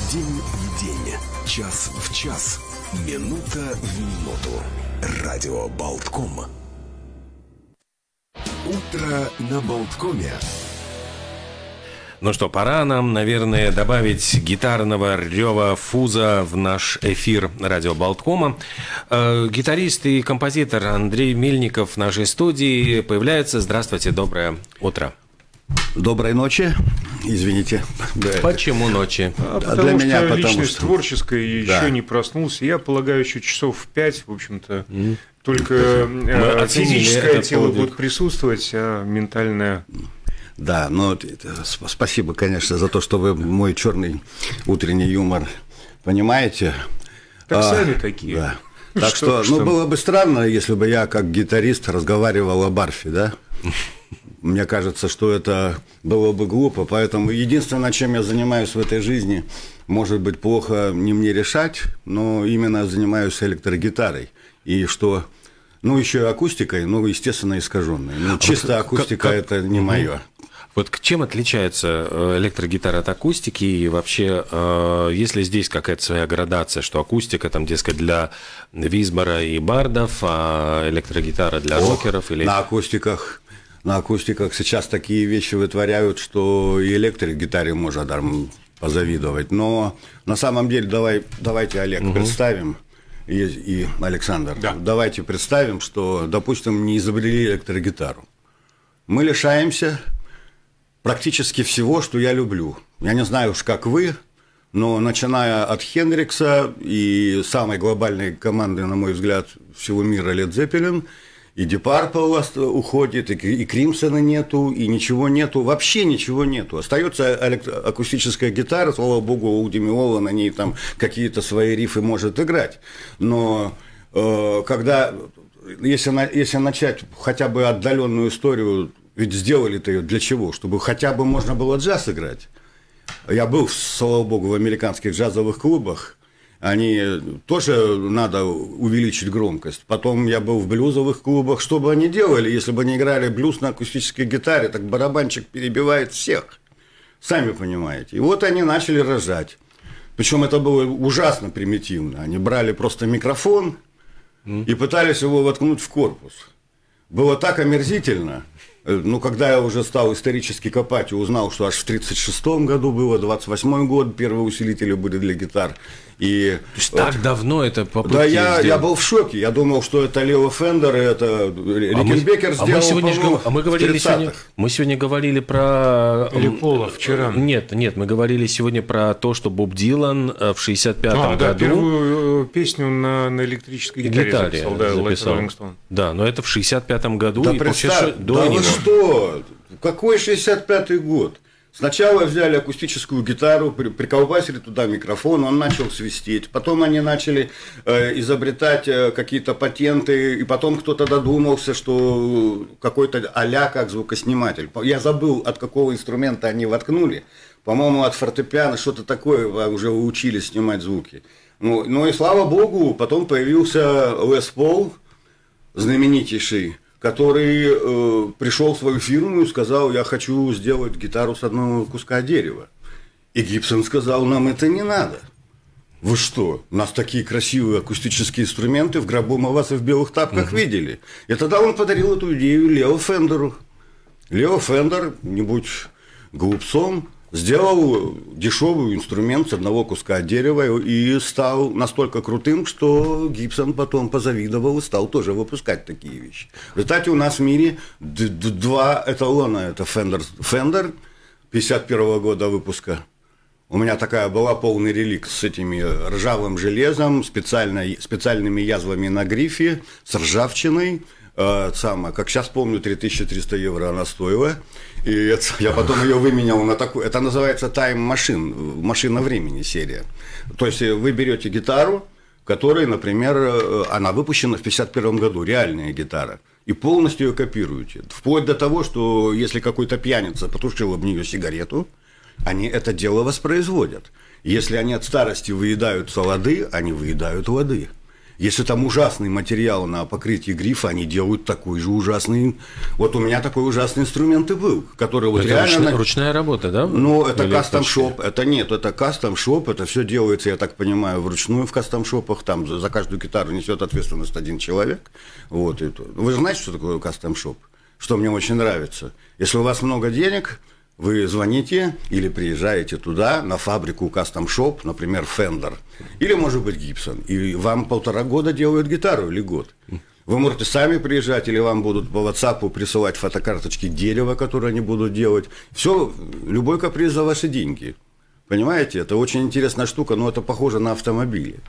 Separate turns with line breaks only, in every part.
День в день, час в час, минута в минуту. Радио Болтком. Утро на Болткоме.
Ну что, пора нам, наверное, добавить гитарного рева фуза в наш эфир радио Болткома. Гитарист и композитор Андрей Мельников в нашей студии появляется. Здравствуйте, доброе утро.
Доброй ночи. Извините.
Почему ночи?
Потому что личность творческая, еще не проснулся. Я полагаю, еще часов в 5, в общем-то, только физическое тело будет присутствовать, а ментальное...
Да, но спасибо, конечно, за то, что вы мой черный утренний юмор понимаете.
Так сами такие.
Да. Так что, было бы странно, если бы я, как гитарист, разговаривал о барфе, да? Мне кажется, что это было бы глупо, поэтому единственное, чем я занимаюсь в этой жизни, может быть, плохо не мне решать, но именно занимаюсь электрогитарой. И что, еще и акустикой, естественно, искаженной. Чисто акустика – это не мое.
Вот чем отличается электрогитара от акустики, и вообще, есть ли здесь какая-то своя градация, что акустика, там, дескать, для визбора и бардов, а электрогитара для рокеров? Или...
На акустиках сейчас такие вещи вытворяют, что и электрогитаре можно позавидовать. Но на самом деле давайте, Олег, представим, и Александр, давайте представим, что, допустим, не изобрели электрогитару. Мы лишаемся практически всего, что я люблю. Я не знаю уж, как вы, но начиная от Хендрикса и самой глобальной команды, на мой взгляд, всего мира Led Zeppelin, и Deep Purple у вас уходит, и Кримсона нету, и ничего нету, вообще ничего нету. Остается акустическая гитара, слава богу, у Демиола на ней там какие-то свои рифы может играть. Но если начать хотя бы отдаленную историю, ведь сделали-то ее для чего? Чтобы хотя бы можно было джаз играть. Я был, слава богу, в американских джазовых клубах. Они тоже надо увеличить громкость. Потом я был в блюзовых клубах. Что бы они делали, если бы они играли блюз на акустической гитаре? Так барабанщик перебивает всех. Сами понимаете. И вот они начали рожать. Причем это было ужасно примитивно. Они брали просто микрофон и пытались его воткнуть в корпус. Было так омерзительно. Когда я уже стал исторически копать и узнал, что аж в 1936 году было, 28-й год, первые усилители были для гитар.
То есть так давно это попытки
Да, я был в шоке. Я думал, что это Лео Фендер, и это Рикенбекер сделал,
мы сегодня говорили про...
Или Пола вчера.
Нет, мы говорили сегодня про то, что Боб Дилан в 65-м году...
первую песню на электрической гитаре записал.
Да, но это в 65-м году.
Да, вы что? Какой 65-й год? Сначала взяли акустическую гитару, приколбасили туда микрофон, он начал свистеть. Потом они начали изобретать какие-то патенты, и потом кто-то додумался, что какой-то а-ля как звукосниматель. Я забыл, от какого инструмента они воткнули. По-моему, от фортепиано, что-то такое уже учились снимать звуки. Ну и слава богу, потом появился Лес Пол, знаменитейший, который пришел в свою фирму и сказал: я хочу сделать гитару с одного куска дерева. И Гибсон сказал: нам это не надо. Вы что? У нас такие красивые акустические инструменты, в гробу мы вас и в белых тапках видели. И тогда он подарил эту идею Лео Фендеру. Лео Фендер, не будь глупцом, сделал дешевый инструмент с одного куска дерева и стал настолько крутым, что Гибсон потом позавидовал и стал тоже выпускать такие вещи. В результате у нас в мире два эталона. Это Fender 51 года выпуска. У меня такая была, полный реликт с этими ржавым железом, специальными язвами на грифе, с ржавчиной. Как сейчас помню, 3300 евро она стоила. И я потом ее выменял на такую. Это называется Time Machine, машина времени серия. То есть вы берете гитару, которая, например, она выпущена в 1951 году, реальная гитара, и полностью ее копируете. Вплоть до того, что если какой-то пьяница потушил об нее сигарету, они это дело воспроизводят. Если они от старости выедают лады, они выедают лады. Если там ужасный материал на покрытии грифа, они делают такой же ужасный. Вот у меня такой ужасный инструмент и был, который вот
это
реально...
ручная работа, да?
Ну, это кастом-шоп. Это нет, это кастом-шоп. Это все делается, я так понимаю, вручную в кастом-шопах. Там за каждую гитару несет ответственность один человек. Вот. Вы же знаете, что такое кастом-шоп? Что мне очень нравится. Если у вас много денег... Вы звоните или приезжаете туда, на фабрику кастом-шоп, например, Fender, или, может быть, Gibson, и вам 1,5 года делают гитару или год. Вы можете сами приезжать, или вам будут по WhatsApp присылать фотокарточки дерева, которые они будут делать. Все, любой каприз за ваши деньги. Понимаете, это очень интересная штука, но это похоже на автомобили.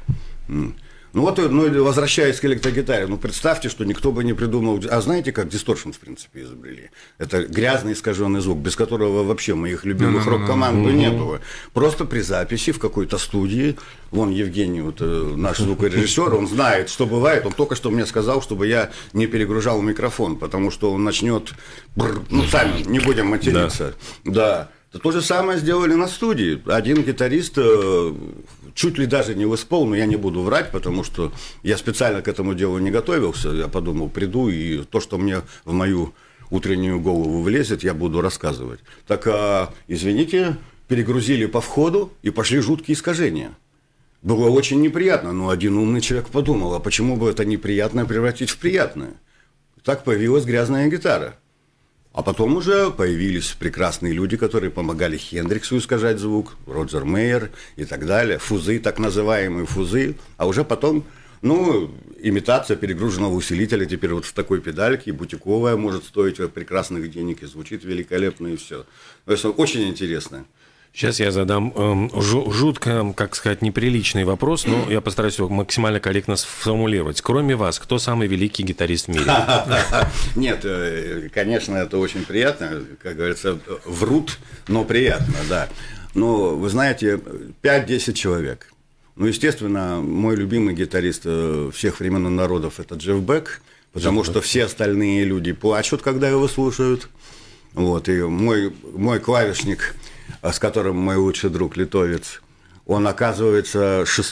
Ну вот, возвращаясь к электрогитаре, представьте, что никто бы не придумал... А знаете, как дисторшн, в принципе, изобрели? Это грязный искаженный звук, без которого вообще моих любимых рок-команд бы не было. Просто при записи в какой-то студии, вон Евгений, вот, наш звукорежиссер, он знает, что бывает, он только что мне сказал, чтобы я не перегружал микрофон, потому что он начнет... сами, не будем материться. Да. То же самое сделали на студии. Один гитарист чуть ли даже не выспал, но я не буду врать, потому что я специально к этому делу не готовился. Я подумал, приду, и то, что мне в мою утреннюю голову влезет, я буду рассказывать. Так, извините, перегрузили по входу, и пошли жуткие искажения. Было очень неприятно, но один умный человек подумал, а почему бы это неприятное превратить в приятное? Так появилась грязная гитара. А потом уже появились прекрасные люди, которые помогали Хендриксу искажать звук, Роджер Мейер и так далее, фузы, так называемые фузы, а уже потом, имитация перегруженного усилителя теперь вот в такой педальке, бутиковая, может стоить прекрасных денег и звучит великолепно, и все. То есть очень интересно.
Сейчас я задам жутко, как сказать, неприличный вопрос, но я постараюсь его максимально корректно сформулировать. Кроме вас, кто самый великий гитарист в мире?
Нет, конечно, это очень приятно, как говорится, врут, но приятно, да. Но, вы знаете, 5-10 человек. Естественно, мой любимый гитарист всех времен и народов – это Джефф Бек, потому что все остальные люди плачут, когда его слушают. Вот, и мой клавишник, с которым мой лучший друг литовец, он, оказывается, 6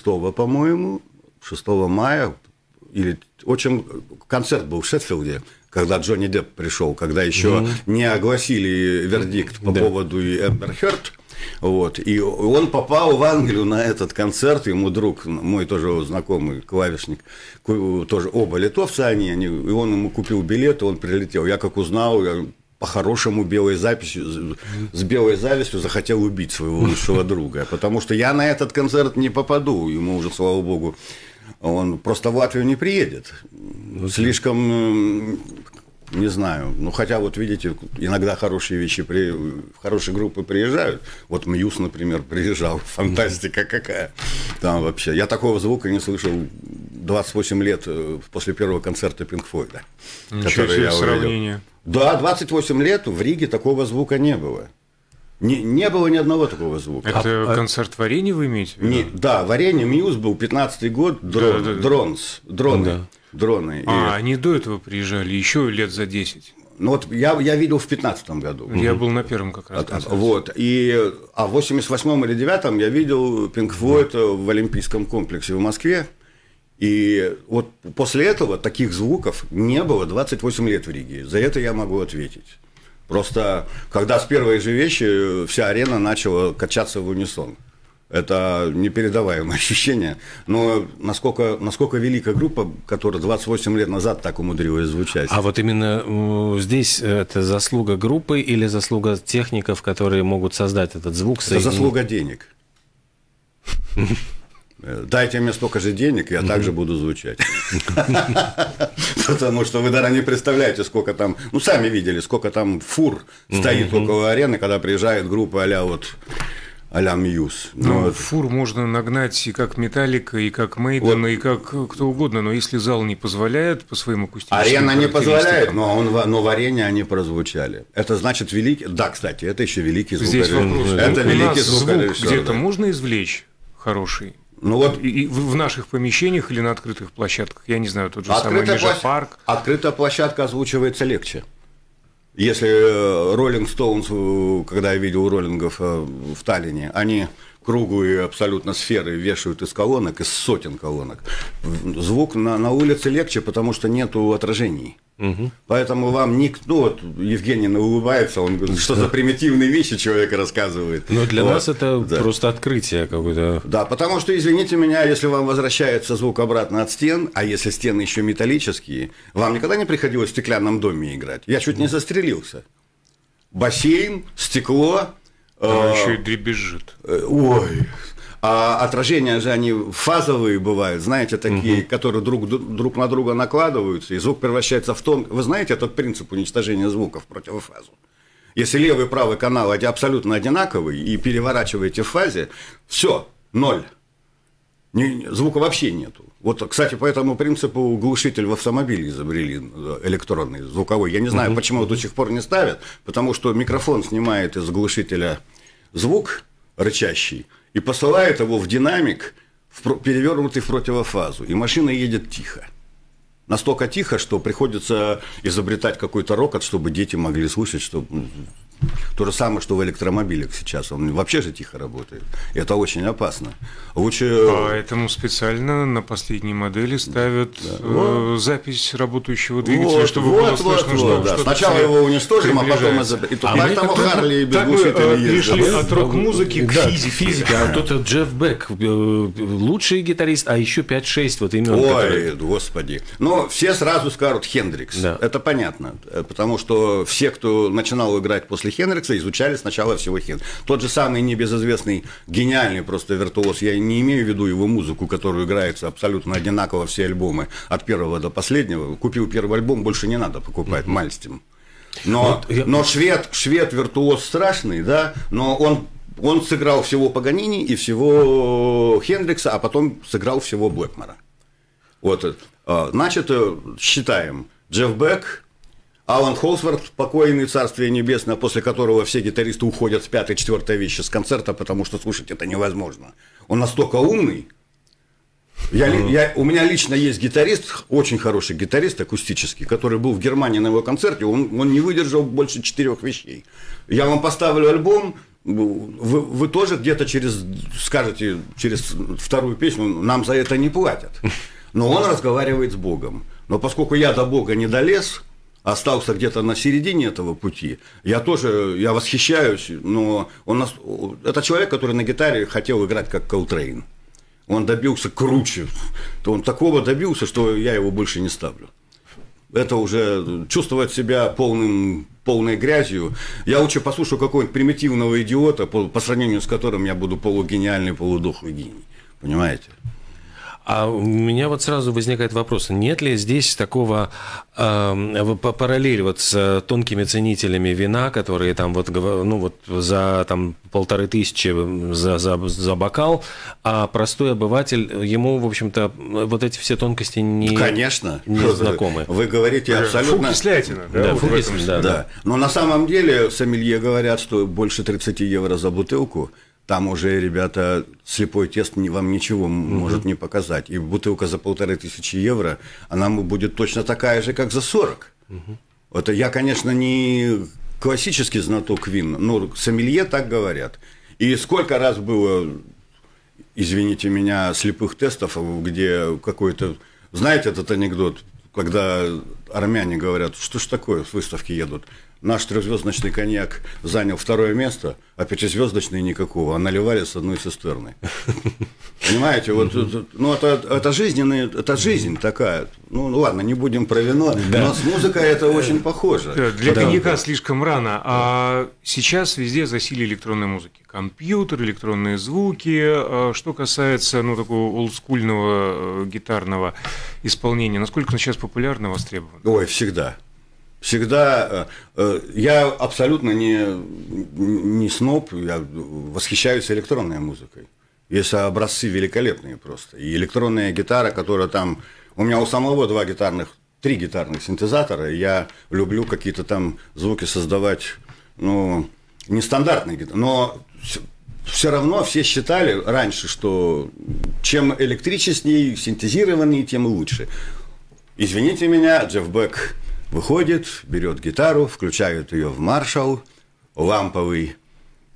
мая, концерт был в Шеффилде, когда Джонни Депп пришел, когда еще не огласили вердикт по поводу Эмбер Хёрд. Вот, и он попал в Англию на этот концерт, ему друг, мой тоже знакомый клавишник, тоже оба литовцы и он ему купил билет, и он прилетел. Я как узнал, по-хорошему с белой завистью захотел убить своего лучшего друга, потому что я на этот концерт не попаду, ему уже, слава богу, он просто в Латвию не приедет, слишком, не знаю, хотя вот видите, иногда хорошие вещи, хорошие группы приезжают, вот Мьюз, например, приезжал, фантастика какая, там вообще, я такого звука не слышал 28 лет после первого концерта Pink Floyd, который я увидел. Да, 28 лет в Риге такого звука не было. Не было ни одного такого звука.
Это концерт «Варенье» вы имеете в виду?
Да, «Варенье», Мьюз был, 15-й год, дроны.
Они
до этого приезжали, еще лет за 10.
Я видел в 15-м году.
Я был на первом как раз.
Вот, в 88-м или 9-м я видел Pink Floyd в Олимпийском комплексе в Москве. И вот после этого таких звуков не было 28 лет в Риге. За это я могу ответить. Просто, когда с первой же вещи вся арена начала качаться в унисон. Это непередаваемое ощущение. Но насколько велика группа, которая 28 лет назад так умудрилась звучать.
А вот именно здесь это заслуга группы или заслуга техников, которые могут создать этот звук?
Это заслуга денег. Дайте мне столько же денег, я также буду звучать. Потому что вы даже не представляете, сколько там, сами видели, сколько там фур стоит около арены, когда приезжает группа а-ля Мьюз.
Фур можно нагнать и как Металлика, и как Мейден, и как кто угодно, но если зал не позволяет по своим акустическим
арена не позволяет, но в арене они прозвучали. Это значит великий... Да, кстати, это еще великий звукорежиссер.
Здесь вопрос. Это великий звукорежиссер. Где-то можно извлечь хороший? И в наших помещениях или на открытых площадках, я не знаю, тот же самый Межапарк.
Открытая площадка озвучивается легче. Если Rolling Stones, когда я видел роллингов в Таллине, они круглые абсолютно сферы вешают из колонок, из сотен колонок. Звук на улице легче, потому что нету отражений. Угу. Поэтому вам никто, вот Евгений улыбается, он говорит, что за примитивные вещи человек рассказывает.
Но для нас это просто открытие какое-то.
Да, потому что, извините меня, если вам возвращается звук обратно от стен, а если стены еще металлические, вам никогда не приходилось в стеклянном доме играть? Я чуть не застрелился. Бассейн, стекло.
Еще и дребезжит.
Ой. А отражения же они фазовые бывают, знаете, такие, которые друг на друга накладываются, и звук превращается в тон. Вы знаете этот принцип уничтожения звука в противофазу? Если левый и правый канал абсолютно одинаковые и переворачиваете в фазе, все, ноль. Звука вообще нету. Вот, кстати, по этому принципу глушитель в автомобиле изобрели, электронный, звуковой. Я не знаю, почему до сих пор не ставят, потому что микрофон снимает из глушителя звук рычащий и посылает его в динамик, перевернутый в противофазу, и машина едет тихо. Настолько тихо, что приходится изобретать какой-то рокот, чтобы дети могли слышать, что то же самое, что в электромобилях сейчас. Он вообще же тихо работает. И это очень опасно. Лучше...
Поэтому специально на последней модели ставят запись работающего двигателя, чтобы было слышно, что
сначала его уничтожим, а потом... Поэтому Харли и бегущие
перешли от рок-музыки к физике.
А тут Джефф Бек, лучший гитарист, а еще 5-6 вот имен.
Ой, господи. Но все сразу скажут Хендрикс. Это понятно. Потому что все, кто начинал играть после Хендрикса, изучали сначала всего Хендрикса. Тот же самый небезызвестный, гениальный просто виртуоз, я не имею в виду его музыку, которую играется абсолютно одинаково все альбомы, от первого до последнего. Купил первый альбом, больше не надо покупать, Мальстим. Но швед виртуоз страшный, да, но он сыграл всего Паганини и всего Хендрикса, а потом сыграл всего Блэкмора. Вот, значит, считаем, Джефф Бек, Алан Холсворт, покойный, царствие небесное, после которого все гитаристы уходят с 5-4 вещи с концерта, потому что слушать это невозможно. Он настолько умный. У меня лично есть гитарист, очень хороший гитарист, акустический, который был в Германии на его концерте, он не выдержал больше 4 вещей. Я вам поставлю альбом, вы тоже где-то скажете через вторую песню, нам за это не платят. Но он разговаривает с Богом. Но поскольку я до Бога не долез, остался где-то на середине этого пути, я восхищаюсь, но это человек, который на гитаре хотел играть как Колтрейн. Он добился круче, он такого добился, что я его больше не ставлю. Это уже чувствовать себя полной грязью. Я лучше послушаю какого-нибудь примитивного идиота, по сравнению с которым я буду полугениальный, полудохлый гений. Понимаете?
А у меня вот сразу возникает вопрос, нет ли здесь такого параллель вот с тонкими ценителями вина, которые там вот за там 1500 за бокал, а простой обыватель, ему, в общем-то, вот эти все тонкости не знакомы.
Вы говорите абсолютно...
Фукислятина,
да?
Да. Но на самом деле сомелье говорят, что больше 30 евро за бутылку. Там уже, ребята, слепой тест вам ничего может не показать. И бутылка за 1500 евро, она будет точно такая же, как за 40. Это я, конечно, не классический знаток вин, но сомелье так говорят. И сколько раз было, извините меня, слепых тестов, где какой-то... Знаете этот анекдот, когда армяне говорят, что ж такое, с выставки едут? Наш 3-звездочный коньяк занял 2-е место, а 5-звездочный никакого, а наливали с одной цистерны. Понимаете, вот, это жизнь такая. Ну ладно, не будем про вино, но с музыкой это очень похоже.
Для коньяка слишком рано, а сейчас везде засилие электронной музыки. Компьютер, электронные звуки. Что касается такого олдскульного гитарного исполнения, насколько он сейчас популярно, востребован?
Ой, всегда. Всегда я абсолютно не сноб, я восхищаюсь электронной музыкой. Есть образцы великолепные просто. И электронная гитара, которая там... У меня у самого 3 гитарных синтезатора, и я люблю какие-то там звуки создавать, нестандартные гитары. Но все равно все считали раньше, что чем электричнее, синтезированнее, тем лучше. Извините меня, Джефф Бек выходит, берет гитару, включает ее в Маршалл, ламповый,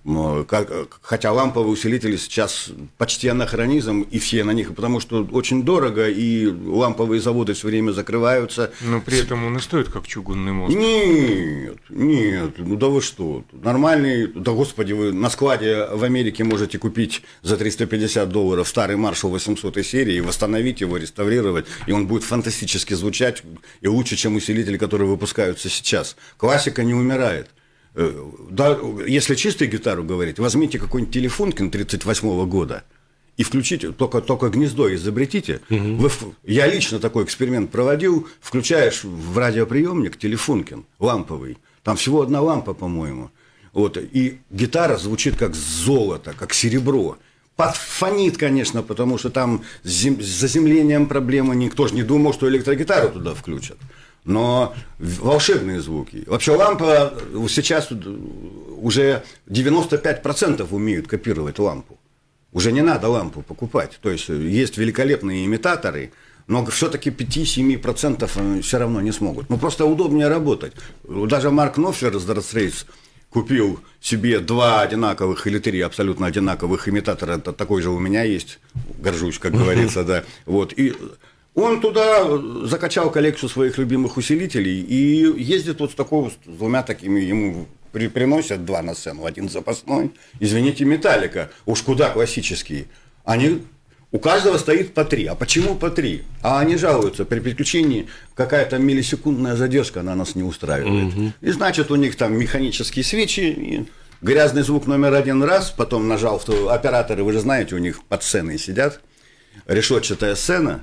Хотя ламповые усилители сейчас почти анахронизм, и все на них, потому что очень дорого, и ламповые заводы все время закрываются.
Но при этом он и стоит как чугунный мост.
Нет, ну да вы что, нормальный, да господи, вы на складе в Америке можете купить за $350 старый Marshall 800 серии, восстановить его, реставрировать, и он будет фантастически звучать и лучше, чем усилители, которые выпускаются сейчас. Классика не умирает. Да, если чистую гитару говорить, возьмите какой-нибудь Телефункин 1938 года и включите, только гнездо изобретите. Я лично такой эксперимент проводил, включаешь в радиоприемник Телефункин, ламповый, там всего одна лампа, по-моему, вот, и гитара звучит как золото, как серебро. Подфонит, конечно, потому что там с заземлением проблемы, никто же не думал, что электрогитару туда включат. Но волшебные звуки. Вообще лампа сейчас уже 95% умеют копировать лампу. Уже не надо лампу покупать. То есть есть великолепные имитаторы, но все-таки 5-7% все равно не смогут. Ну просто удобнее работать. Даже Марк Knopfler из Dire Straits купил себе 2 одинаковых или 3 абсолютно одинаковых имитатора. Это такой же у меня есть. Горжусь, как говорится, да. Вот. И он туда закачал коллекцию своих любимых усилителей и ездит вот с двумя такими, ему приносят 2 на сцену, 1 запасной. Извините, Металлика, уж куда классические. У каждого стоит по 3. А почему по 3? А они жалуются, при переключении какая-то миллисекундная задержка, она нас не устраивает. И значит, у них там механические свечи, и грязный звук номер 1 раз, потом нажал, операторы, вы же знаете, у них под сценой сидят, решетчатая сцена.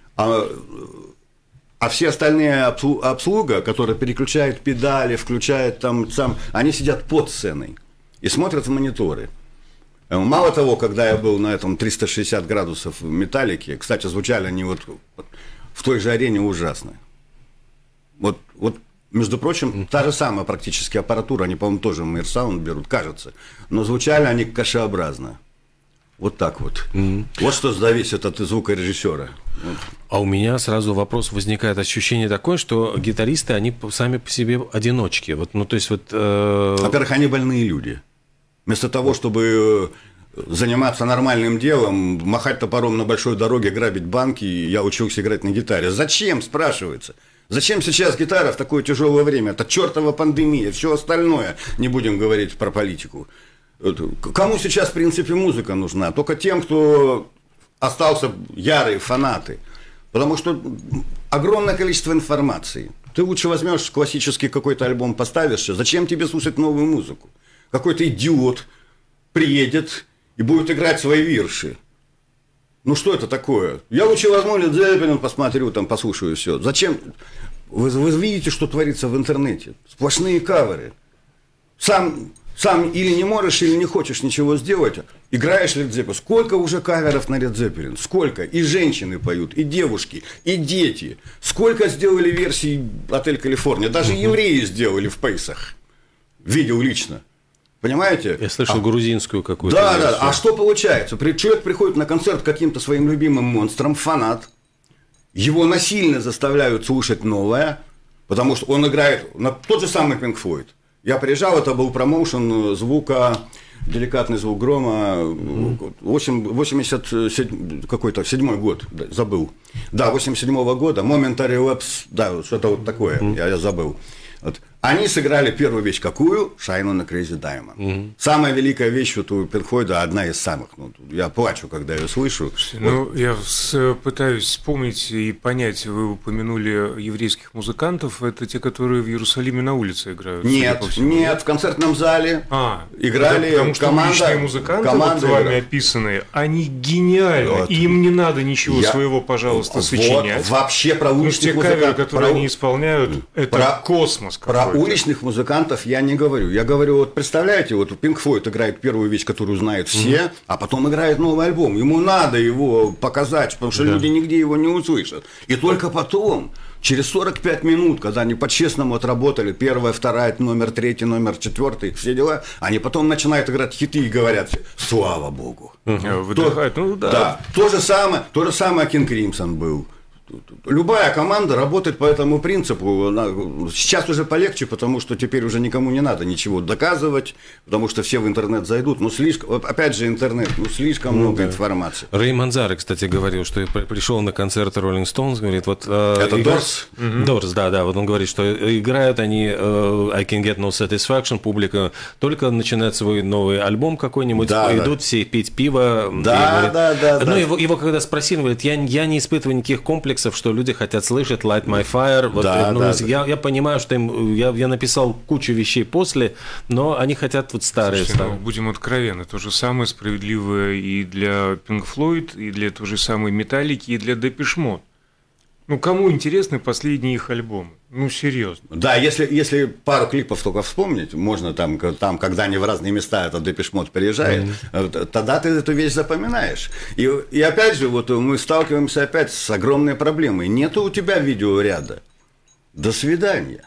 А все остальные обслуга, которая переключает педали, включает там, они сидят под сценой и смотрят в мониторы. Мало того, когда я был на этом 360 градусов Металлики, кстати, звучали они вот в той же арене ужасно. Вот между прочим, та же самая практически аппаратура, они, по-моему, тоже Meyer Sound берут, кажется, но звучали они кашеобразно. Вот так вот. Вот что зависит от звукорежиссера.
А у меня сразу вопрос возникает, ощущение такое, что гитаристы, они сами по себе одиночки. Вот, ну, то есть,
Во-первых, они больные люди. Вместо того, чтобы заниматься нормальным делом, махать топором на большой дороге, грабить банки, я учился играть на гитаре. Зачем, спрашивается? Зачем сейчас гитара в такое тяжелое время? Это чертова пандемия, все остальное. Не будем говорить про политику. Кому сейчас, в принципе, музыка нужна? Только тем, кто остался ярые фанаты. Потому что огромное количество информации. Ты лучше возьмешь классический какой-то альбом, поставишь. Зачем тебе слушать новую музыку? Какой-то идиот приедет и будет играть свои вирши. Ну что это такое? Я лучше возьму Led Zeppelin, посмотрю, там, послушаю все. Зачем? Вы видите, что творится в интернете? Сплошные каверы. Сам или не можешь, или не хочешь ничего сделать, играешь Led Zeppelin. Сколько уже каверов на Led Zeppelin? Сколько? И женщины поют, и девушки, и дети. Сколько сделали версий «Отель Калифорния»? Даже евреи сделали в Пейсах. Видел лично. Понимаете?
Я слышал грузинскую какую-то.
Да, версию. Да. А что получается? Человек приходит на концерт к каким-то своим любимым монстрам, фанат. Его насильно заставляют слушать новое, потому что он играет на тот же самый Pink Floyd. Я приезжал, это был промоушен звука, деликатный звук грома, 87 год, забыл. Да, 87-го года, Momentary Lapse, да, что-то вот такое, я забыл. Вот. Они сыграли первую вещь какую? Shine on a Crazy Diamond. Самая великая вещь вот у Pink Floyd, одна из самых. Ну, я плачу, когда ее слышу.
Ну, вот. Я пытаюсь вспомнить и понять, вы упомянули еврейских музыкантов, это те, которые в Иерусалиме на улице играют?
Нет, в концертном зале играли.
Потому что уличные музыканты, вот вами описанные, они гениальны, вот. Им не надо ничего своего, пожалуйста, сочинять.
Вообще про уличных
музыкантов. Те каверы, которые они исполняют, это космос.
Про уличных музыкантов я не говорю. Я говорю, вот представляете, вот Pink Floyd играет первую вещь, которую знают все, а потом играет новый альбом. Ему надо его показать, потому что люди нигде его не услышат. И только потом, через 45 минут, когда они по-честному отработали первая, вторая, номер 3, номер 4, все дела, они потом начинают играть хиты и говорят: слава богу.
Выдыхают,
да. То же самое King Crimson был. любая команда работает по этому принципу. Сейчас уже полегче, потому что теперь уже никому не надо ничего доказывать, потому что все в интернет зайдут. Ну, слишком, опять же, интернет, слишком много информации.
Рэй Манзаро, кстати, говорил, что пришел на концерт Rolling Stones, говорит, вот...
Это Doors?
Doors, да, вот он говорит, что играют они I Can Get No Satisfaction, публика только начинает свой новый альбом какой-нибудь, идут все пить пиво.
Да.
Ну, его когда спросили, он говорит, я не испытываю никаких комплексов, что люди хотят слышать Light My Fire. Вот, я понимаю, что я написал кучу вещей после, но они хотят вот старые.
Слушайте, будем откровенны, то же самое справедливо и для Pink Floyd, и для той же самой Металлики, и для Depeche Mode. Ну, кому интересны последние их альбомы? Ну, серьезно.
Да, если пару клипов только вспомнить, можно там когда они в разные места, это Depeche Mode приезжает, тогда ты эту вещь запоминаешь. И опять же, вот мы сталкиваемся опять с огромной проблемой. Нету у тебя видеоряда. До свидания.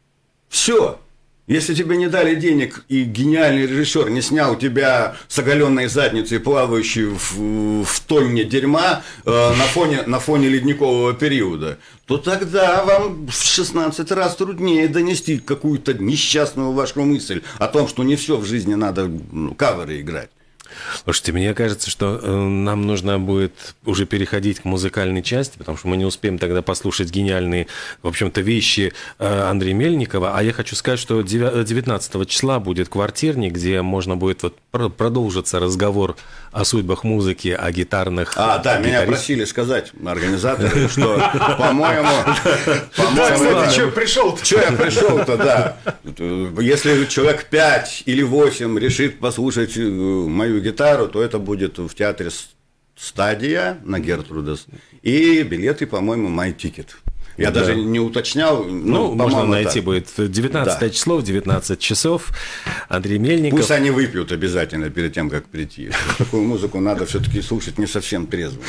Все. Если тебе не дали денег, и гениальный режиссер не снял тебя с оголенной задницей, плавающей в тонне дерьма на фоне ледникового периода, то тогда вам в 16 раз труднее донести какую-то несчастную вашу мысль о том, что не все в жизни надо каверы играть.
Слушайте, мне кажется, что нам нужно будет уже переходить к музыкальной части, потому что мы не успеем тогда послушать гениальные, в общем-то, вещи Андрея Мельникова. А я хочу сказать, что 19 числа будет квартирник, где можно будет вот продолжиться разговор о судьбах музыки, о гитарных.
Да, меня просили сказать организаторы, что, по-моему...
Кстати, что пришел-то?
Что я пришел-то, да. Если человек 5 или 8 решит послушать мою гитару, то это будет в театре «Стадия» на Гертрудес. И билеты, по-моему, MyTicket. Я даже не уточнял.
Можно найти будет 19 число в 19 часов. Андрей Мельников.
Пусть они выпьют обязательно перед тем, как прийти. Такую музыку надо все-таки слушать не совсем трезво.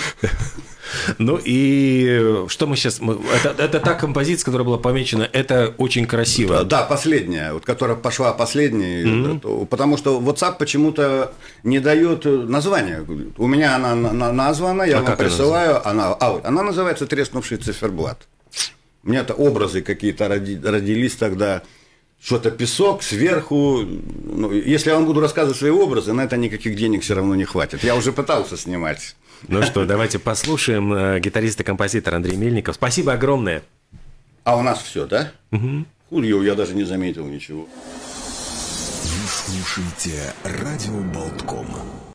Ну и что мы сейчас... Это та композиция, которая была помечена, это очень красиво.
Да, последняя, вот которая пошла последней, потому что WhatsApp почему-то не дает названия. У меня она названа, я вам присылаю. Она называется «Треснувший циферблат». У меня это образы какие-то родились тогда. Что-то песок сверху. Если я вам буду рассказывать свои образы, на это никаких денег все равно не хватит. Я уже пытался снимать.
Ну что, давайте послушаем гитариста и композитора Андрей Мельников. Спасибо огромное.
А у нас все, да? Хулио, я даже не заметил ничего.
Вы слушаете радио Болтком.